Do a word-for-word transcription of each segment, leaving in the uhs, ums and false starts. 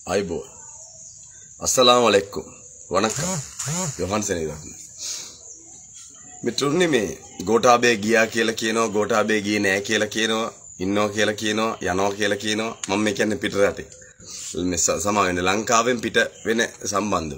आइबो अस्सलाम वालेकुम वणक्कम योहान सेनीरत्न मित्रुन्नी මේ ගෝඨාභය ගියා කියලා කියනවා ගෝඨාභය ගියේ නෑ කියලා කියනවා ඉන්නවා කියලා කියනවා යනවා කියලා කියනවා මම මේ කියන්නේ පිට රටේ මේ සමාවෙන්න ලංකාවෙන් පිට වෙන සම්බන්ධව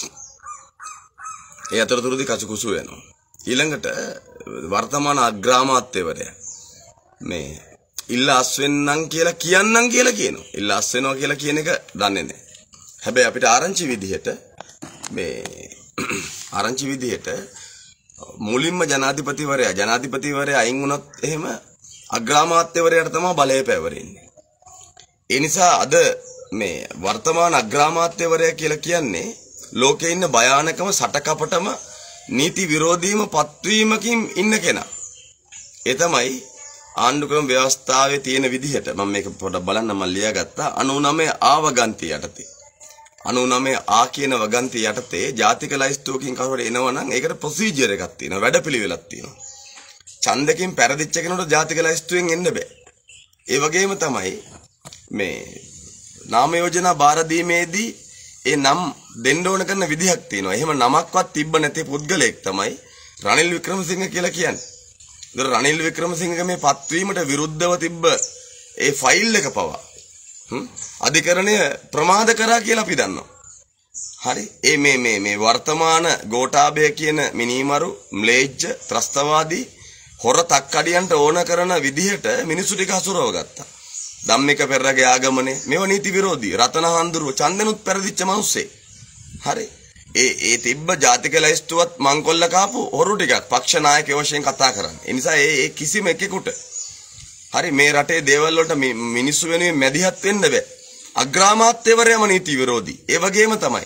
ඒ අතරතුරදී කචුකුසු වෙනවා ඊළඟට වර්තමාන අග්‍රාමාත්‍යවරයා මේ ඉල්ල අස් වෙන්නම් කියලා කියන්නම් කියලා කියනවා ඉල්ල අස් වෙනවා කියලා කියන එක දන්නේ නැහැ හැබැයි අපිට ආරංචි විදිහට මේ ආරංචි විදිහට මුලින්ම ජනාධිපතිවරයා ජනාධිපතිවරයා අයින් වුණොත් එහෙම අග්‍රාමාත්‍යවරයාට තමයි බලය පැවරෙන්නේ. ඒ නිසා අද මේ වර්තමාන අග්‍රාමාත්‍යවරයා කියලා කියන්නේ ලෝකේ ඉන්න භයානකම සටකපටම නීති විරෝධීම පත්වීමකින් ඉන්න කෙනා. ඒ තමයි ආණ්ඩුක්‍රම ව්‍යවස්ථාවේ තියෙන විදිහට මම මේක පොඩ්ඩක් බලන්න මම ලියාගත්තා අනූනමය ආවගන්ති යටතේ. අනූනමය ආ කියන වගන්ති යටතේ ජාතික ලයිස්තුවකින් කවුරු එනවා නම් ඒකට ප්‍රොසීජර් එකක් තියෙනවා වැඩපිළිවෙලක් තියෙනවා. ඡන්දකින් පෙරදිච්ච කෙනෙකුට ජාතික ලයිස්තුවෙන් එන්න බෑ. ඒ වගේම තමයි මේ නාම යෝජනා බාර දීමේදී ඒ නම් දෙන්න ඕන කරන විදිහක් තියෙනවා. එහෙම නමක්වත් තිබ්බ නැති පුද්ගලයෙක් තමයි රනිල් වික්‍රමසිංහ කියලා කියන්නේ. ඒතර රනිල් වික්‍රමසිංහගේ මේ පත්වීමට විරුද්ධව තිබ්බ ඒ ෆයිල් එක පවා අධිකරණය ප්‍රමාද කරා කියලා අපි දන්නවා. හරි. ඒ මේ මේ මේ වර්තමාන ගෝඨාභය කියන මිනිමරු ම්ලේච්ඡ ත්‍රස්තවාදී හොර තක්කඩියන්ට ඕන කරන විදිහට මිනිසු ටික හසුරව ගත්තා. ධම්මික පෙරරගේ ආගමනේ මේව නීති විරෝධී. රතන හඳුරුව චන්දනුත් පෙරදිච්ච මිනිස්සේ. හරි. ඒ ඒ තිබ්බ ජාතික ලයිස්තුවත් මංකොල්ල කාපු හොරු ටිකක් පක්ෂ නායකයෝ වශයෙන් කතා කරන්නේ. ඒ නිසා ඒ ඒ කිසිම එකෙකුට හරි මේ රටේ දේවල් වලට මිනිස්සු වෙනුවෙන් මැදිහත් වෙන්න බෑ. අග්‍රාමාත්‍යවරයාම නීති විරෝධී. ඒ වගේම තමයි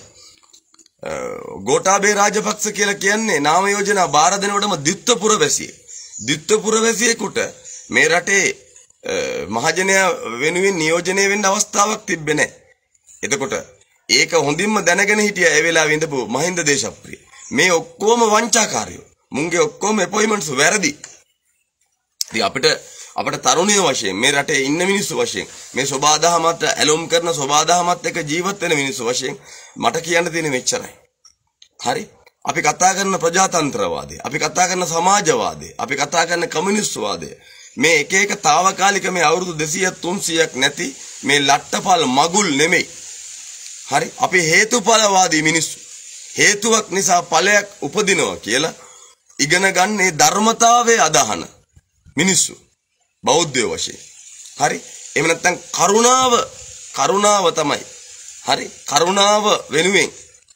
ගෝඨාභය රාජපක්ෂ කියලා කියන්නේ නාම යෝජනා බාර දෙනකොටම ද්විත්වපුර වැසියෙක්. ද්විත්වපුර වැසියෙකුට මේ රටේ මහජනයා වෙනුවෙන් නියෝජනය වෙන්න අවස්ථාවක් තිබ්බේ නැහැ. එතකොට ඒක හොඳින්ම දැනගෙන හිටියා ඒ වෙලාවේ ඉඳපු මහින්ද දේශප්‍රිය. මේ ඔක්කොම වංචාකාරයෝ. මුන්ගේ ඔක්කොම අපොයින්ට්මන්ට්ස් වැරදි. ඉතින් අපිට අපිට තරුණිය වශයෙන් මේ රටේ ඉන්න මිනිස්සු වශයෙන් මේ සෝබාදහමත් ඇලොම් කරන සෝබාදහමත් එක්ක ජීවත් වෙන මිනිස්සු වශයෙන් මට කියන්න තියෙන්නේ මෙච්චරයි. හරි? අපි කතා කරන ප්‍රජාතන්ත්‍රවාදය, අපි කතා කරන සමාජවාදය, අපි කතා කරන කමියුනිස්ට්වාදය මේ එක එක తాවකාලික මේ අවුරුදු දෙසීයක් තුන්සීයක් නැති මේ ලට්ටපල් මගුල් නෙමෙයි. හරි? අපි හේතුඵලවාදී මිනිස්සු. හේතුවක් නිසා ඵලයක් උපදිනවා කියලා ඉගෙන ගන්නේ ධර්මතාවයේ අදහන මිනිස්සු. බෞද්ධය වශයෙන්. හරි? එහෙම නැත්නම් කරුණාව කරුණාව තමයි. හරි? කරුණාව වෙනුවෙන්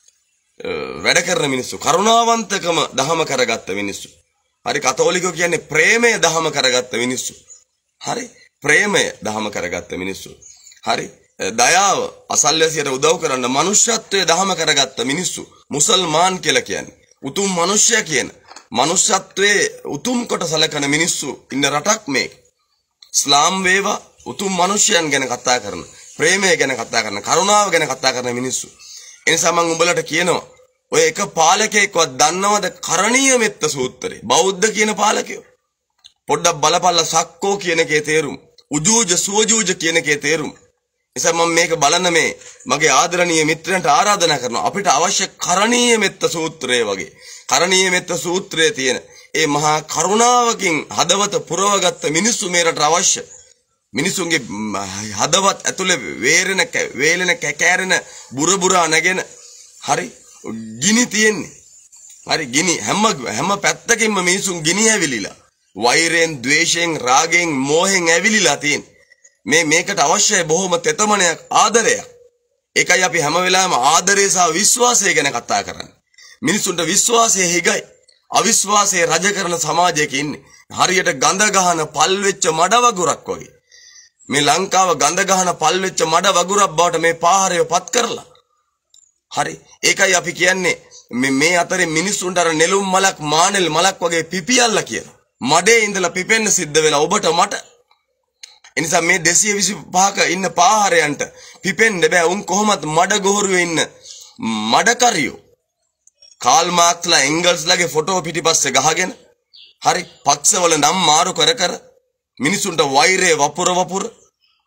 වැඩ කරන මිනිස්සු. කරුණාවන්තකම දහම කරගත්ත මිනිස්සු. හරි? කතෝලිකෝ කියන්නේ ප්‍රේමය දහම කරගත්ත මිනිස්සු. හරි? ප්‍රේමය දහම කරගත්ත මිනිස්සු. හරි? දයාව අසල්වැසියට උදව් කරන්න මනුෂ්‍යත්වයේ දහම කරගත්ත මිනිස්සු. මුසල්මාන් කියලා කියන්නේ උතුම් මිනිසයා කියන මනුෂ්‍යත්වයේ උතුම් කොට සලකන මිනිස්සු ඉන්න රටක් මේක. ඉස්ලාම් වේවා උතුම් මිනිසයන් ගැන කතා කරන, ප්‍රේමය ගැන කතා කරන, කරුණාව ගැන කතා කරන මිනිස්සු. ඒ නිසා මම උඹලට කියනවා ඔය එක පාලකයෙක්වත් දන්නවද කරණීය මෙත්ත සූත්‍රය? බෞද්ධ කියන පාලකයෝ. පොඩ්ඩක් බලපල්ලා සක්කෝ කියන එකේ තේරුම, උජූජ සුවජූජ කියන එකේ තේරුම. නිසා මම මේක බලන්න මේ මගේ ආදරණීය මිත්‍රයන්ට ආරාධනා කරනවා අපිට අවශ්‍ය කරණීය මෙත්ත සූත්‍රය වගේ. කරණීය මෙත්ත සූත්‍රයේ තියෙන ඒ මහා කරුණාවකින් හදවත පුරවගත්ත මිනිස්සු මේකට අවශ්‍ය. මිනිසුන්ගේ හදවත් ඇතුලේ වේරෙන වේලෙන කැකෑරෙන බුරබුරා නැගෙන හරි ගිනි තියෙන්නේ. හරි ගිනි හැම හැම පැත්තකින්ම මිනිසුන් ගිනි ඇවිලිලා. වෛරයෙන්, ద్వේෂයෙන්, රාගයෙන්, මෝහෙන් ඇවිලිලා තියෙන්නේ. මේ මේකට අවශ්‍යයි බොහොම තෙතමනයක් ආදරයක්. ඒකයි අපි හැම වෙලාවෙම ආදරය සහ විශ්වාසය ගැන කතා කරන්නේ. මිනිසුන්ට විශ්වාසය හිගයි. අවිශ්වාසයේ රජ කරන සමාජයක ඉන්නේ. හරියට ගඳ ගහන පල් වෙච්ච මඩ වගුරක් වගේ. මේ ලංකාව ගඳ ගහන පල් වෙච්ච මඩ වගුරක් බවට මේ පාහරය පත් කරලා. හරි. ඒකයි අපි කියන්නේ මේ මේ අතරේ මිනිසුන්ට අර නෙළුම් මලක් මානෙල් මලක් වගේ පිපියල්ලා කියලා. මඩේ ඉඳලා පිපෙන්න සිද්ධ වෙලා ඔබට මට. එනිසා මේ දෙසිය විසිපහක ඉන්න පාහරයන්ට පිපෙන්න බෑ. උන් කොහොමත් මඩ ගොහරුවේ ඉන්න මඩකරියෝ. කාල් මාක්ස්ලා එංගල්ස්ලාගේ ෆොටෝ පිටිපස්සේ ගහගෙන හරි පක්ෂවල නම් මාරු කර කර මිනිසුන්ට වෛරය වපුර වපුර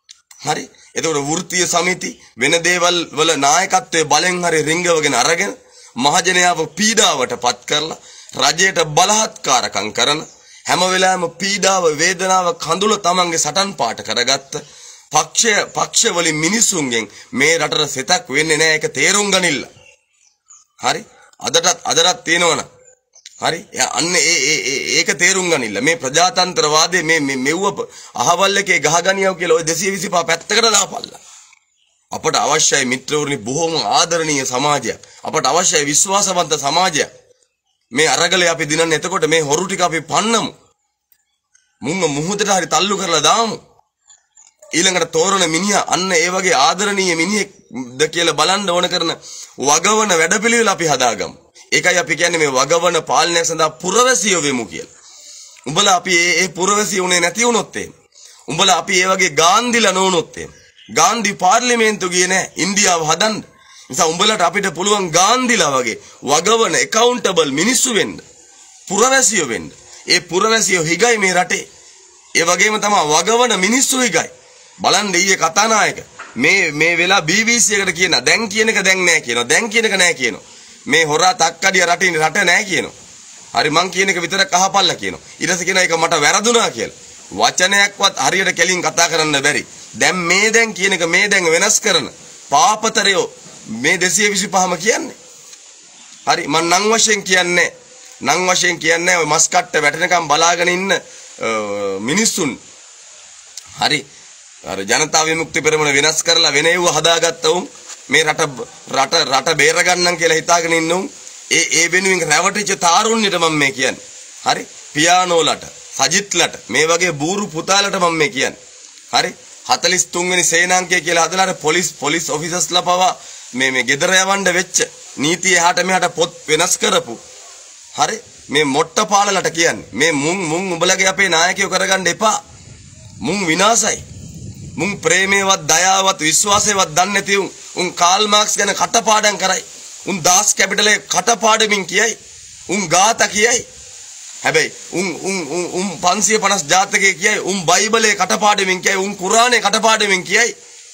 හරි. එතකොට වෘත්තීය සමිති වෙන දේවල් වල නායකත්වයේ බලෙන් හරි රිංගවගෙන අරගෙන මහජනයාව පීඩාවට පත් කරලා රජයට බලහත්කාරකම් කරන හැම වෙලාවෙම පීඩාව වේදනාව කඳුල තමන්ගේ සටන් පාට කරගත්ත පක්ෂය පක්ෂ වලින් මිනිසුන්ගෙන් මේ රටට සෙතක් වෙන්නේ නැහැ. ඒක තේරුම් ගනින්න. හරි. අදටත් අදටත් තියෙනවනේ. හරි. අන්න ඒ ඒ ඒක තේරුම් ගනින්න. මේ ප්‍රජාතන්ත්‍රවාදයේ මේ මේ මෙව්ව අහවල් එකේ ගහගනියව කියලා ඔය දෙසිය විසිපහ පැත්තකට දාපල්ලා. අපට අවශ්‍යයි මිත්‍රවරුනි බොහොම ආදරණීය සමාජයක්. අපට අවශ්‍යයි විශ්වාසවන්ත සමාජයක්. මේ අරගලේ අපි දිනන්නේ එතකොට මේ හොරු ටික අපි පන්නමු. මුංග මුහුදට හරි තල්ලු කරලා දාමු. ඊළඟට තෝරන මිනිහා අන්න ඒ වගේ ආදරණීය මිනිහෙක්ද කියලා බලන්න ඕන කරන වගවන වැඩපිළිවෙල අපි හදාගමු. ඒකයි අපි කියන්නේ මේ වගවන පාලනය සඳහා පුරවැසියෝ වෙමු කියලා. උඹලා අපි මේ මේ පුරවැසියෝ උනේ නැති වුණොත් එහෙම. උඹලා අපි මේ වගේ ගාන්ධිලා නොවුනොත් එහෙම. ගාන්ධි පාර්ලිමේන්තු ගියේ නැහැ ඉන්දියාව හදන්න. නිසා උඹලට අපිට පුළුවන් ගාන්ධිලා වගේ වගවන accountable මිනිස්සු වෙන්න. පුරවැසියෝ වෙන්න. ඒ පුරවැසියෝ හිගයි මේ රටේ. ඒ වගේම තමයි වගවන මිනිස්සු හිගයි. බලන්න ඊයේ කතානායක මේ මේ වෙලාව බී බී සී එකට කියන දැන් කියන එක දැන් නැහැ කියනවා. දැන් කියන එක නැහැ කියනවා. මේ හොරා තක්කඩිය රටින් රට නැහැ කියනවා. හරි මං කියන එක විතරක් අහපල්ලා කියනවා. ඊට පස්සේ කියනවා ඒක මට වැරදුනා කියලා. වචනයක්වත් හරියට කෙලින් කතා කරන්න බැරි. දැන් මේ දැන් කියන එක මේ දැන් වෙනස් කරන පාපතරයෝ මේ දෙසිය විසිපහම කියන්නේ. හරි මං නම් වශයෙන් කියන්නේ නම් වශයෙන් කියන්නේ ඔය මස් කට්ට වැටෙනකම් බලාගෙන ඉන්න මිනිස්සුන්. හරි අර ජනතා විමුක්ති පෙරමුණ වෙනස් කරලා වෙන ඒව හදාගත්ත උන් මේ රට රට රට බේර ගන්නම් කියලා හිතාගෙන ඉන්න උන් ඒ ඒ වෙනුවෙන් රැවටිච්ච තාරුණ්‍යට මම මේ කියන්නේ. හරි පියානෝලට සජිත්ලට මේ වගේ බූරු පුතාලට මම මේ කියන්නේ. හරි හතළිස් තුන් වෙනි සේනාංකය කියලා හදලා පොලිස් පොලිස් ඔෆිසර්ස්ලා පවා මේ මේ ගෙදර යවන්න වෙච්ච නීතිය එහාට මෙහාට පොත් වෙනස් කරපු. හරි මේ මොට්ට පාලලට කියන්නේ මේ මුන් මුන් උඹලගේ අපේ නායකයෝ කරගන්න එපා. මුන් විනාසයි. මුන් ප්‍රේමේවත් දයාවත් විශ්වාසේවත් දන්නේ නැති උන් උන් කාල් මාක්ස් ගැන කටපාඩම් කරයි. උන් දාස් කැපිටලේ කටපාඩමින් කියයි. උන් ගාථා කියයි. හැබැයි උන් උන් උන් පන්සිය පනස් ජාතකයේ කියයි. උන් බයිබලේ කටපාඩමින් කියයි. උන් කුරානේ කටපාඩමින් කියයි.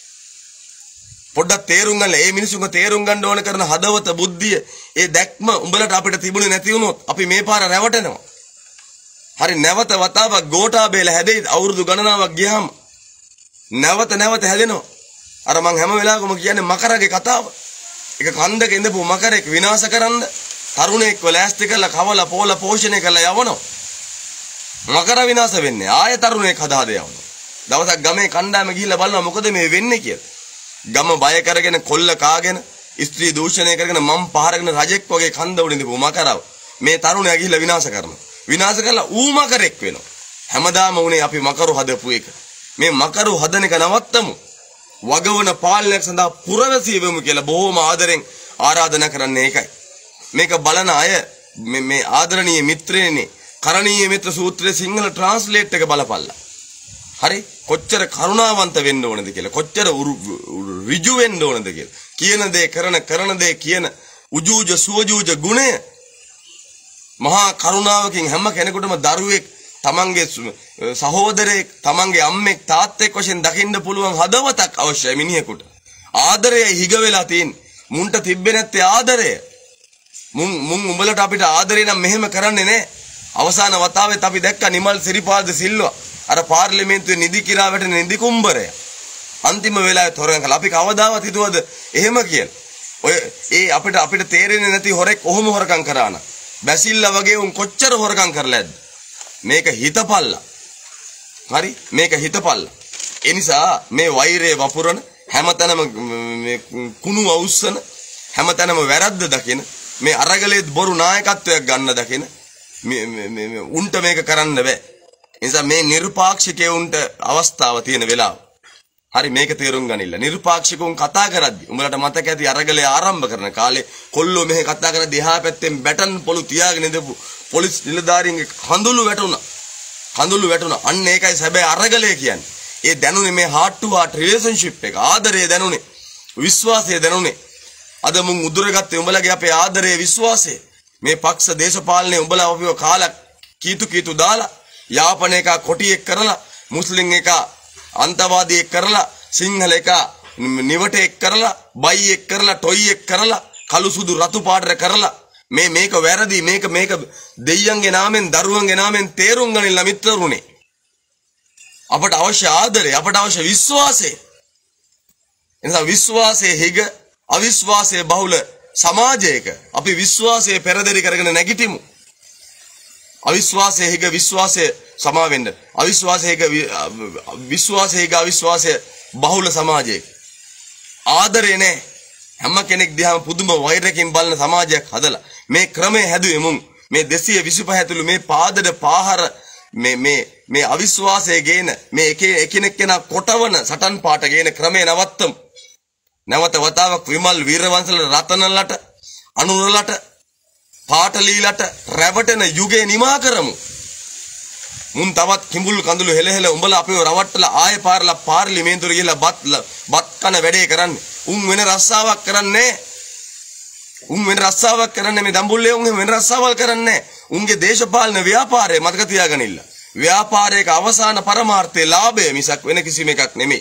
පොඩ්ඩක් තේරුම් ගන්න. මේ මිනිසුන්ව තේරුම් ගන්න ඕන කරන හදවත බුද්ධිය ඒ දැක්ම උඹලට අපිට තිබුණේ නැති වුණොත් අපි මේ පාර රැවටෙනවා. හරි නැවත වතාවක් ගෝඨාබේල හැදෙයි අවුරුදු ගණනාවක් ගියාම නැවත නැවත හැදෙනවා. අර මං හැම වෙලාවකම කියන්නේ මකරගේ කතාව. ඒක කන්දක ඉඳපු මකරෙක් විනාශ කරන්න තරුණයෙක්ව ලෑස්ති කරලා කවලා පෝලා පෝෂණය කරලා යවනවා. මකර විනාශ වෙන්නේ ආය තරුණයෙක් හදාද යවනවා. දවසක් ගමේ කණ්ඩායම ගිහිල්ලා බලනවා මොකද මේ වෙන්නේ කියලා. ගම බය කරගෙන කොල්ල කාගෙන ස්ත්‍රී දූෂණය කරගෙන මම් පහරගෙන රජෙක් වගේ කන්ද උඩින් ඉඳපු මකරව මේ තරුණයා ගිහිල්ලා විනාශ කරනවා. විනාශ කරලා ඌ මකරෙක් වෙනවා. හැමදාම උනේ අපි මකරු හදපු එක. මේ මකරු හදන එක නවත්තමු. වගවන පාලනයක් සඳහා පුරවැසිය වෙමු කියලා බොහොම ආදරෙන් ආරාධනා කරන්නේ ඒකයි. මේක බලන අය මේ මේ ආදරණීය මිත්‍රයනේ කරණීය මිත්‍ර සූත්‍රයේ සිංහල ට්‍රාන්ස්ලේට් එක බලපල්ලා. හරි කොච්චර කරුණාවන්ත වෙන්න ඕනද කියලා කොච්චර ඍජු වෙන්න ඕනද කියලා කියන දේ කරන කරන දේ කියන උජූජ සුවජූජ ගුණය මහා කරුණාවකින් හැම කෙනෙකුටම දරුවෙක් තමන්ගේ සහෝදරයෙක් තමන්ගේ අම්මෙක් තාත්තෙක් වශයෙන් දකින්න පුළුවන් හදවතක් අවශ්‍යයි මිනිහෙකුට. ආදරයයි හිග වෙලා තියෙන්නේ. මුන්ට තිබ්බේ නැත්තේ ආදරය. මුන් මුන් උඹලට අපිට ආදරේ නම් මෙහෙම කරන්නේ නැහැ. අවසාන වතාවෙත් අපි දැක්ක නිමල් සිරිපාද සිල්වා අර පාර්ලිමේන්තුවේ නිදි කිරා වැටෙන නිදි කුඹරය. අන්තිම වෙලාවේ තොරන් කළා. අපි කවදාවත් හිතුවද එහෙම කියලා. ඔය ඒ අපිට අපිට තේරෙන්නේ නැති හොරෙක් කොහොම හොරකම් කරා නම් බැසිල්ලා වගේ උන් කොච්චර හොරකම් කරලා ඇද්ද? මේක හිතපල්ලා. හරි මේක හිතපල්ලා. ඒ නිසා මේ වෛරය වපුරන හැමතැනම මේ කුණු අවුස්සන හැමතැනම වැරද්ද දකින මේ අරගලේ බොරු නායකත්වයක් ගන්න දකින මේ මේ උන්ට මේක කරන්න බෑ. ඒ නිසා මේ නිර්පාක්ෂිකයන්ට අවස්ථාව තියෙන වෙලාව. හරි මේක තේරුම් ගනින්න. නිර්පාක්ෂිකුන් කතා කරද්දි උඹලට මතක ඇති අරගලේ ආරම්භ කරන කාලේ කොල්ලෝ මෙහෙ කතා කරද්දි එහා පැත්තෙන් බැටන් පොළු තියාගෙන ඉඳපු පොලිස් නිලධාරීන්ගේ කඳුළු වැටුණා. කඳුළු වැටුණා. අන්න ඒකයි සැබෑ අරගලය කියන්නේ. ඒ දැනුනේ මේ heart to heart relationship එක. ආදරය දැනුනේ. විශ්වාසය දැනුනේ. අද මුන් උදුරගත්තේ උඹලගේ අපේ ආදරය විශ්වාසය. මේ පක්ෂ දේශපාලනේ උඹලා අපිව කාලා කීතු කීතු දාලා යාපන එක කොටි එක් කරලා මුස්ලිම් එක අන්තවාදී එක් කරලා සිංහල එක නිවට එක් කරලා බයි එක් කරලා ටොයි එක් කරලා කළු සුදු රතු පාටට කරලා මේ මේක වැරදි මේක මේක දෙයියන්ගේ නාමෙන් දරුවන්ගේ නාමෙන් තේරුම් ගනින්න මිත්‍රරුනේ අපට අවශ්‍ය ආදරය අපට අවශ්‍ය විශ්වාසය එනිසා විශ්වාසයේ හිග අවිශ්වාසයේ බහුල සමාජයක අපි විශ්වාසයේ පෙරදරි කරගෙන නැගිටිමු අවිශ්වාසයේ හිග විශ්වාසයේ සමා වෙන්න අවිශ්වාසයේ හිග විශ්වාසයේ හිග අවිශ්වාසයේ බහුල සමාජයක ආදරේ නැහැ හැම කෙනෙක් දිහාම පුදුම වෛරකින් බලන සමාජයක් හදලා මේ ක්‍රමයේ හැදුවේ මුන් මේ දෙසිය විසිපහ ඇතුළු මේ පාදඩ පාහර මේ මේ මේ අවිශ්වාසයේ ගේන මේ එක එකිනෙක කෙනා කොටවන සටන් පාට ගේන ක්‍රමේ නවත්තමු නැවත වතාවක් විමල් වීරවංශල රතනලට අනුරලට පාටලීලට රැවටෙන යුගයේ නිමා කරමු මුන් තවත් කිඹුල් කඳුළු හෙල හෙල උඹලා අපිව රවට්ටලා ආයෙ පාරලා පාර්ලිමේන්තුවට ගිහලා බත් බත් කන වැඩේ කරන්නේ උන් වෙන රස්සාවක් කරන්නේ උන් වෙන රස්සාවක් කරන්නේ මේ දඹුල්ලේ උන් වෙන රස්සාවල් කරන්නේ උන්ගේ දේශපාලන ව්‍යාපාරය මතක තියාගනින්න ව්‍යාපාරයක අවසාන පරමාර්ථයේ ලාභය මිසක් වෙන කිසිම එකක් නෙමෙයි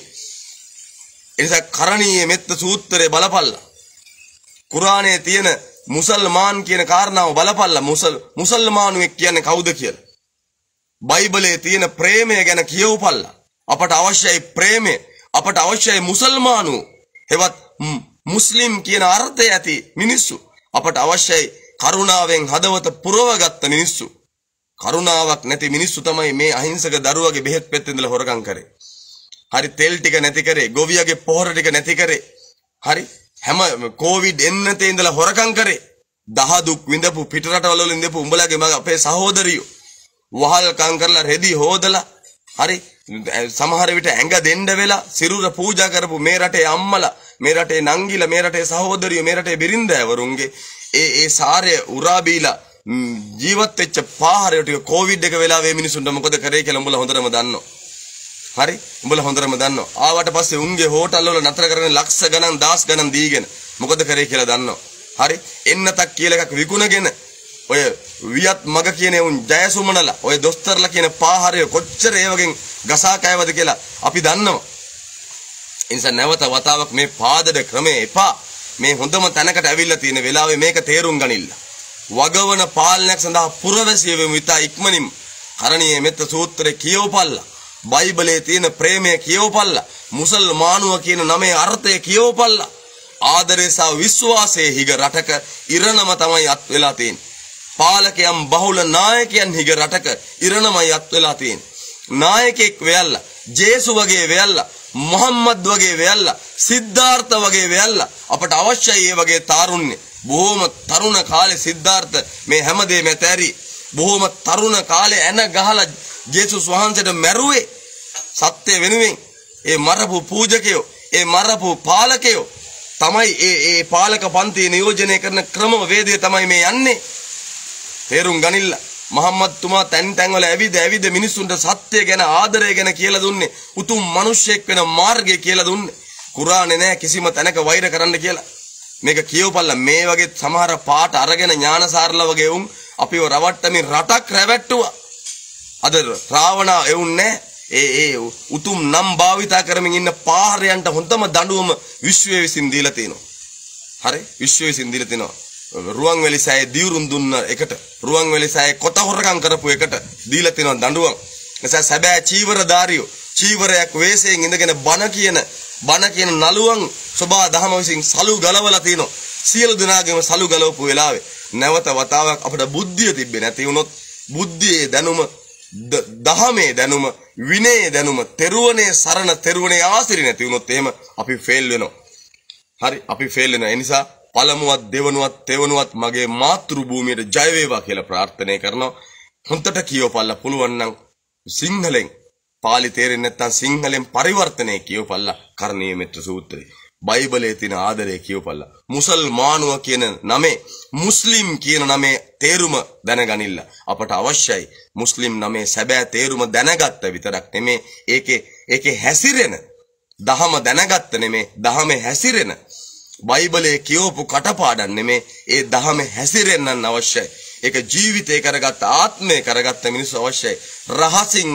එනිසා කරණීය මෙත්ත සූත්‍රයේ බලපල්ලා කුරානයේ තියෙන මුසල්මාන් කියන කාරණාව බලපල්ලා මුසල් මුසල්මානුවෙක් කියන්නේ කවුද කියලා බයිබලයේ තියෙන ප්‍රේමය ගැන කියවපල්ලා අපට අවශ්‍යයි ප්‍රේමය අපට අවශ්‍යයි මුසල්මානු හෙවත් මුස්ලිම් කියන අර්ථය ඇති මිනිස්සු අපට අවශ්‍යයි කරුණාවෙන් හදවත පුරවගත්ත මිනිස්සු කරුණාවක් නැති මිනිස්සු තමයි මේ අහිංසක දරුවගේ බෙහෙත් පෙත්ත ඉඳලා හොරකම් කරේ හරි තෙල් ටික නැති කරේ ගොවියගේ පොහොර ටික නැති කරේ හරි හැම කොවිඩ් එන්නතේ ඉඳලා හොරකම් කරේ දහ දුක් විඳපු පිටරටවල වල ඉඳපු උඹලගේ මග අපේ සහෝදරියෝ වහල්කම් කරලා රෙදි හොදලා හරි සමහර විට ඇඟ දෙන්න වෙලා සිරුර පූජා කරපු මේ රටේ අම්මලා මේ රටේ නංගිලා මේ රටේ සහෝදරියෝ මේ රටේ බිරින්දෑවරුන්ගේ ඒ ඒ සාරය උරා බීලා ජීවත් වෙච්ච පාහරය ටික කොවිඩ් එක වෙලාවේ මිනිසුන්ට මොකද කරේ කියලා උඹලා හොඳටම දන්නවා හරි උඹලා හොඳටම දන්නවා ආවට පස්සේ උන්ගේ හෝටල් වල නතර කරගෙන ලක්ෂ ගණන් දහස් ගණන් දීගෙන මොකද කරේ කියලා දන්නවා හරි එන්නතක් කියලා එකක් විකුණගෙන ඔය වියත් මග කියන උන් ජයසුමනලා ඔය දොස්තරලා කියන පාහරය කොච්චර ඒ වගේ ගසා කෑවද කියලා අපි දන්නවා ඒ නිසා නැවත වතාවක් මේ පාදඩ ක්‍රමේ එපා මේ හොඳම තැනකට ඇවිල්ලා තියෙන වෙලාවේ මේක තේරුම් ගනින්න වගවන පාලනයක් සඳහා පුරවැසිය වෙමු ඉතා ඉක්මනින් කරණීය මෙත්ත සූත්‍රය කියවපල්ලා බයිබලයේ තියෙන ප්‍රේමය කියවපල්ලා මුසල්මානුව කියන නමේ අර්ථය කියවපල්ලා ආදරය සහ විශ්වාසයේ හිග රටක ඉරණම තමයි අත් වෙලා තියෙන්නේ පාලකයන් බහුල නායකයන් හිග රටක ඉරණමයි අත් වෙලා තියෙන්නේ නායකෙක් වෙයල්ලා ජේසු වගේ වෙයල්ලා මොහම්මද් වගේ වෙයල්ලා සිද්ධාර්ථ වගේ වෙයල්ලා අපට අවශ්‍යයි ඒ වගේ තාරුණ්‍ය බොහොම තරුණ කාලේ සිද්ධාර්ථ මේ හැමදේම ඇතෑරි බොහොම තරුණ කාලේ එන ගහලා ජේසුස් වහන්සේට මැරුවේ සත්‍ය වෙනුවෙන් ඒ මරපු පූජකයෝ ඒ මරපු පාලකයෝ තමයි ඒ ඒ පාලක පන්ති නියෝජනය කරන ක්‍රම වේදය තමයි මේ යන්නේ තේරුම් ගනින්න මොහම්මද් තුමා තැන් තැන් වල ඇවිද ඇවිද මිනිසුන්ට සත්‍ය ගැන ආදරය ගැන කියලා දුන්නේ උතුම් මිනිසෙක් වෙන මාර්ගය කියලා දුන්නේ කුරානේ නෑ කිසිම තැනක වෛර කරන්න කියලා මේක කියවපල්ලා මේ වගේ සමහර පාට අරගෙන ඥානසාරලා වගේ උන් අපිව රවට්ටමින් රටක් රැවට්ටුවා අද රාවණා එවුන්නේ ඒ ඒ උතුම් නම් භාවිතා කරමින් ඉන්න පාහරයන්ට හොඳම දඬුවම විශ්වය විසින් දීලා තිනවා හරි විශ්වය විසින් දීලා තිනවා රුවන්වැලි සෑයේ දියුරුම් දුන්න එකට රුවන්වැලි සෑයේ කොත හොරකම් කරපු එකට දීලා තිනවා දඬුවම් එසා සැබෑ චීවරධාරියෝ චීවරයක් වේසයෙන් ඉඳගෙන බණ කියන බණ කියන නළුවන් සබා දහම විසින් සලු ගලවලා තිනවා සියලු දෙනාගේම සලු ගලවපු වෙලාවේ නැවත වතාවක් අපිට බුද්ධිය තිබ්බේ නැති වුණොත් බුද්ධියේ දැනුම දහමේ දැනුම විනයේ දැනුම තෙරුවනේ සරණ තෙරුවනේ ආසිරි නැති වුණොත් එහෙම අපි ෆේල් වෙනවා හරි අපි ෆේල් වෙනවා ඒ නිසා පළමුවත් දෙවනුවත් තෙවනුවත් මගේ මාතෘ භූමියට ජය වේවා කියලා ප්‍රාර්ථනා කරනවා හොන්තට කියවපල්ලා පුළුවන් නම් සිංහලෙන් පාලි තේරෙන්නේ නැත්නම් සිංහලෙන් පරිවර්තනය කියවපල්ලා කරණීය මෙත්ත සූත්‍රය බයිබලයේ තියෙන ආදරය කියවපල්ලා මුසල්මානුව කියන නමේ මුස්ලිම් කියන නමේ තේරුම දැනගනින්න අපට අවශ්‍යයි මුස්ලිම් නමේ සැබෑ තේරුම දැනගත්ත විතරක් නෙමේ ඒකේ ඒකේ හැසිරෙන දහම දැනගත්ත නෙමේ දහමේ හැසිරෙන බයිබලයේ කියවපු කටපාඩම් නෙමේ ඒ දහමේ හැසිරෙන්නන් අවශ්‍යයි ඒක ජීවිතේ කරගත්ත ආත්මය කරගත්ත මිනිස්සු අවශ්‍යයි රහසින්වත්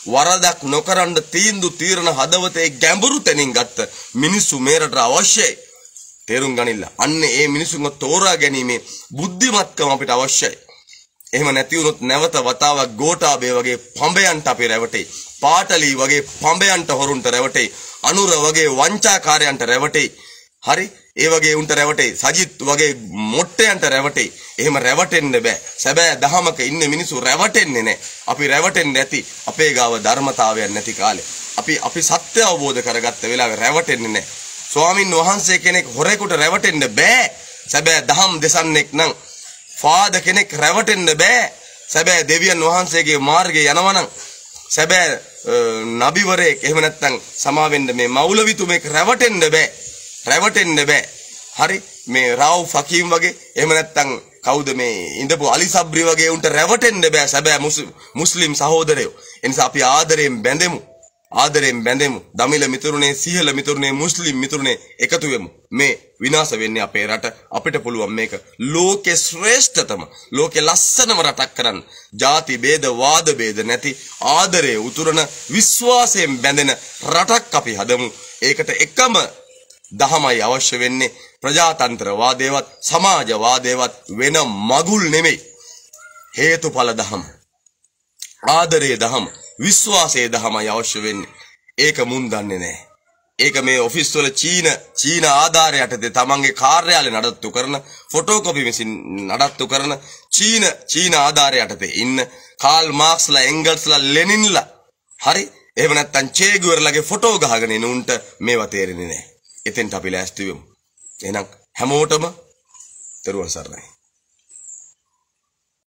වරදක් නොකරන තීන්දුව තීරණ හදවතේ ගැඹුරු තැනින් ගත්ත මිනිස්සු මේ රටට අවශ්‍යයි. තේරුම් ගනින්න. අන්න ඒ මිනිසුන්ව තෝරා ගැනීමේ බුද්ධිමත්කම අපිට අවශ්‍යයි. එහෙම නැති වුණොත් නැවත වතාවක් ගෝඨාභය වගේ පඹයන්ට අපි රැවටෙයි. පාටලි වගේ පඹයන්ට හොරුන්ට රැවටෙයි. අනුර වගේ වංචාකාරයන්ට රැවටෙයි. හරි? ඒ වගේ උන්ට රැවටෙයි. සජිත් වගේ මොට්ටයන්ට රැවටෙයි. එහෙම රැවටෙන්න බෑ. සැබෑ දහමක ඉන්න මිනිස්සු රැවටෙන්නේ නැහැ. අපි රැවටෙන්නේ නැති අපේ ගාව ධර්මතාවයක් නැති කාලේ. අපි අපි සත්‍ය අවබෝධ කරගත්ත වෙලාවේ රැවටෙන්නේ නැහැ. ස්වාමින් වහන්සේ කෙනෙක් හොරෙකුට රැවටෙන්න බෑ. සැබෑ දහම් දෙසන්නෙක් නම් ෆාද කෙනෙක් රැවටෙන්න බෑ. සැබෑ දෙවියන් වහන්සේගේ මාර්ගයේ යනවා නම් සැබෑ නබිවරයෙක් එහෙම නැත්නම් සමාවෙන්න මේ මෞලවිතුමෙක් රැවටෙන්න බෑ. රැවටෙන්න බෑ. හරි? මේ රාව් ෆකීම් වගේ එහෙම නැත්නම් කවුද මේ ඉඳපු අලි සබ්රි වගේ උන්ට රැවටෙන්න බෑ. සැබෑ මුස්ලිම් සහෝදරයෝ. ඒ නිසා අපි ආදරයෙන් බැඳෙමු. ආදරයෙන් බැඳෙමු. දමිළ මිතුරුනේ, සිහල මිතුරුනේ, මුස්ලිම් මිතුරුනේ එකතු වෙමු. මේ විනාශ වෙන්නේ අපේ රට. අපිට පුළුවන් මේක ලෝකේ ශ්‍රේෂ්ඨතම, ලෝකේ ලස්සනම රටක් කරන්න. ಜಾති ભેද, වාද ભેද නැති ආදරයේ උතුරන විශ්වාසයෙන් බැඳෙන රටක් අපි හදමු. ඒකට එකම දහමයි අවශ්‍ය වෙන්නේ. ප්‍රජාතන්ත්‍රවාදේවත් සමාජවාදේවත් වෙන මගුල් නෙමෙයි. හේතුඵල දහම. ආදරයේ දහම. විශ්වාසයේ දහමයි අවශ්‍ය වෙන්නේ. ඒක මුන් දන්නේ නැහැ. ඒක මේ ඔෆිස් වල චීන චීන ආධාර යටතේ තමන්ගේ කාර්යාලය නඩත්තු කරන ෆොටෝකොපි මෙසින් නඩත්තු කරන චීන චීන ආධාර යටතේ ඉන්න කාල් මාක්ස්ලා එංගල්ස්ලා ලෙනින්ලා හරි එහෙම නැත්නම් චේ ගුවර්ලාගේ ෆොටෝ ගහගෙන ඉන්න උන්ට මේවා තේරෙන්නේ නැහැ. එතෙන්ට අපි ලෑස්ති වෙමු. එහෙනම් හැමෝටම දරුවන් සරණයි.